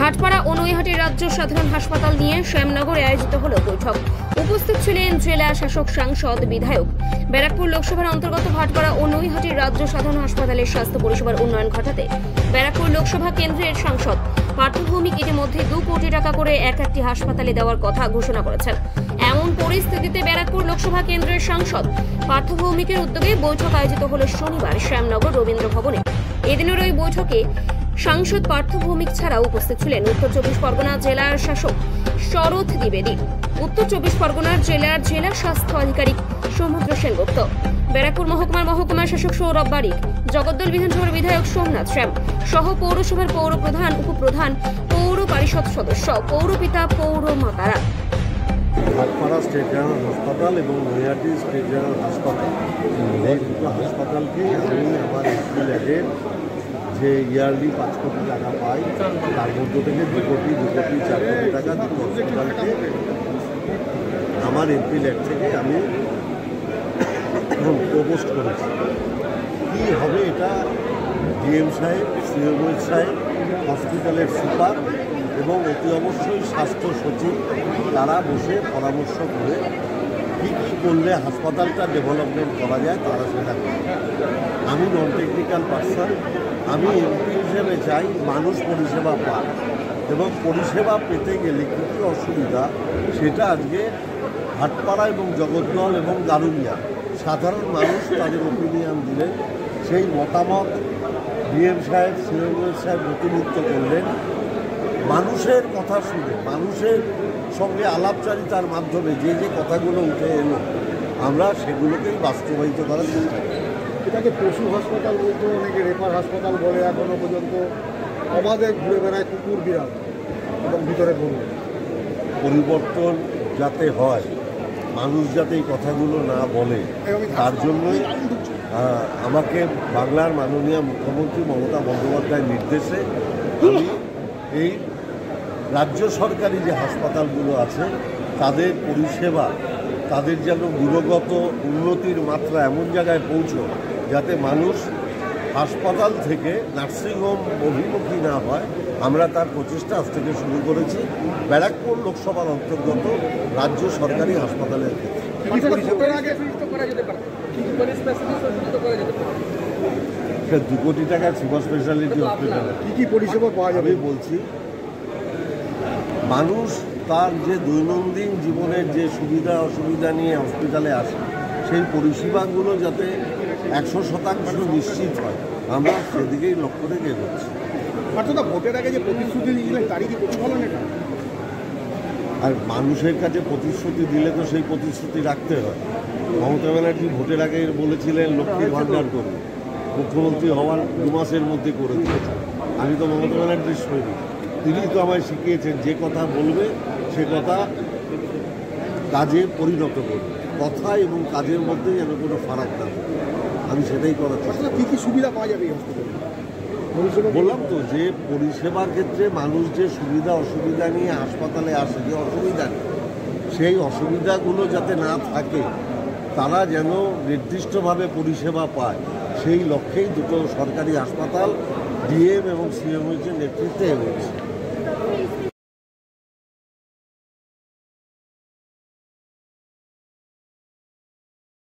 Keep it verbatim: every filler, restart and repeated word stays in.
ভাটপাড়া ও নৈহাটি রাজ্য সাধারণ হাসপাতাল নিয়ে শ্যামনগরে আয়োজিত হল বৈঠক। উপস্থিত ছিলেন জেলা শাসক, সাংসদ, বিধায়ক। ব্যারাকপুর লোকসভার অন্তর্গত ভাটপাড়া ও নৈহাটি রাজ্য সাধারণ হাসপাতালের স্বাস্থ্য পরিষেবার উন্নয়ন ঘটাতে ব্যারাকপুর লোকসভা কেন্দ্রের সাংসদ পার্থ ভৌমিক ইতিমধ্যে দু কোটি টাকা করে এক একটি হাসপাতালে দেওয়ার কথা ঘোষণা করেছেন। এমন পরিস্থিতিতে ব্যারাকপুর লোকসভা কেন্দ্রের সাংসদ পার্থ ভৌমিকের উদ্যোগে বৈঠক আয়োজিত হল শনিবার শ্যামনগর রবীন্দ্র ভবনে। এদিনের ওই বৈঠকে সাংসদ পার্থ ভৌমিক ছাড়াও উপস্থিত ছিলেন উত্তর চব্বিশ পরগনা জেলার শাসক শরৎ দ্বিবেদী, উত্তর চব্বিশ পরগনার জেলার জেলা স্বাস্থ্য আধিকারিক সমুদ্র সেনগুপ্ত, ব্যারাকপুর মহকুমার মহকুমা শাসক সৌরভ বারিক, জগদ্দল বিধানসভার বিধায়ক সোমনাথ শ্যাম সহ পৌরসভার পৌর প্রধান, উপপ্রধান, পৌর পরিষদ সদস্য, পৌরপিতা, পৌর মাতারা। ভাটপাড়া স্টেট জেনারেল হাসপাতাল এবং নৈহাটি স্টেট জেনারেল হাসপাতাল, এই দুটো হাসপাতালকে আমি আমার এমপি যে ইয়ারলি পাঁচ কোটি টাকা পাই, তার মধ্য থেকে দু কোটি দু কোটি চার কোটি টাকা দুটো হসপিটালকে আমার এমপি ল্যাগ থেকে আমি প্রপোস্ট করেছি। কী হবে এটা ডিএম সাহেব, সিএমও সাহেব, হসপিটালের সুপার এবং অতি অবশ্যই স্বাস্থ্য সচিব তারা বসে পরামর্শ করে কী কী করলে হাসপাতালটা ডেভেলপমেন্ট করা যায় তারা সেটা করে। আমি নন টেকনিক্যাল পার্সন, আমি এমপি হিসেবে চাই মানুষ পরিষেবা পায় এবং পরিষেবা পেতে গেলে কী কী অসুবিধা সেটা আজকে ভাটপাড়া এবং জগদ্দল এবং গারুলিয়া সাধারণ মানুষ তাদের ওপিনিয়ন দিলেন। সেই মতামত ডিএম সাহেব, সিএমও সাহেব নথিভুক্ত করলেন। মানুষের কথা শুনে, মানুষের সঙ্গে আলাপচারিতার মাধ্যমে যে যে কথাগুলো উঠে এলো আমরা সেগুলোকেই বাস্তবায়িত করার চেষ্টা করি। এটাকে পশু হাসপাতাল বলতে, অনেকে রেফার হাসপাতাল বলে, এখনও পর্যন্ত আমাদের ঘুরে বেড়ায় কুকুর বিড়াল এবং ভিতরে গরু। পরিবর্তন যাতে হয়, মানুষ যাতে এই কথাগুলো না বলে, তার জন্যই আমাকে বাংলার মাননীয় মুখ্যমন্ত্রী মমতা বন্দ্যোপাধ্যায়ের নির্দেশে আমি এই রাজ্য সরকারি যে হাসপাতালগুলো আছে তাদের পরিষেবা, তাদের যেন গুণগত উন্নতির মাত্রা এমন জায়গায় পৌঁছো যাতে মানুষ হাসপাতাল থেকে নার্সিংহোম অভিমুখী না হয়, আমরা তার প্রচেষ্টা আজ থেকে শুরু করেছি ব্যারাকপুর লোকসভার অন্তর্গত রাজ্য সরকারি হাসপাতালের ক্ষেত্রে। দু কোটি টাকার সুপার স্পেশালিটি হসপিটালে কী কী পরিষেবা পাওয়া যাবে বলছি। মানুষ তার যে দৈনন্দিন জীবনের যে সুবিধা অসুবিধা নিয়ে হসপিটালে আসে সেই পরিষেবাগুলো যাতে একশো শতাংশ নিশ্চিত হয়, আমরা সেদিকেই লক্ষ্য রেখে এগোচ্ছি। অর্থাৎ ভোটের আগে যে প্রতিশ্রুতি দিয়েছিলেন তারই কি প্রতিফলন এটা? আর মানুষের কাছে প্রতিশ্রুতি দিলে তো সেই প্রতিশ্রুতি রাখতে হয়। মমতা ব্যানার্জি ভোটের আগে বলেছিলেন লক্ষ্মীর ভাণ্ডার করবে, মুখ্যমন্ত্রী হওয়ার দু মাসের মধ্যে করে দিয়েছেন। আমি তো মমতা ব্যানার্জির সৈনিক, তিনি তো আমায় শিখিয়েছেন যে কথা বলবে সে কথা কাজে পরিণত করবে, কথা এবং কাজের মধ্যে যেন কোনো ফারাক না থাকে, আমি সেটাই করার চেষ্টা। কী কী সুবিধা পাওয়া যাবে এই হসপিটালে? বললাম তো যে পরিষেবার ক্ষেত্রে মানুষ যে সুবিধা অসুবিধা নিয়ে হাসপাতালে আসে, যে অসুবিধা নেই সেই অসুবিধাগুলো যাতে না থাকে, তারা যেন নির্দিষ্টভাবে পরিষেবা পায়, সেই লক্ষ্যেই দুটো সরকারি হাসপাতাল ডিএম এবং সিএমওর নেতৃত্বে এগোচ্ছে।